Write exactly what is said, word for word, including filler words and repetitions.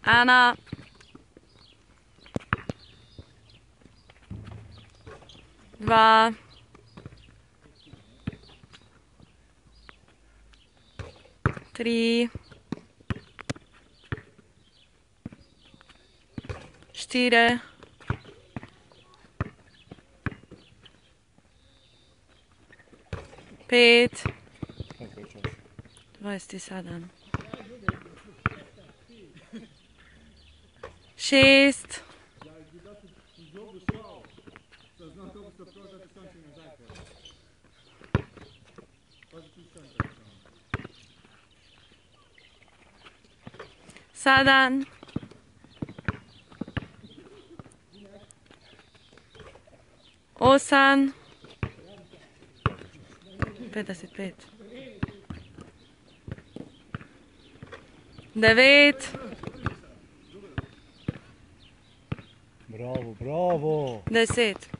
Ana. Dva. Tri. Štiri. Pet. dvajset sedem. Šest. Sedem. Osem. petdeset pet. Devet. Bravo, bravo. Deset.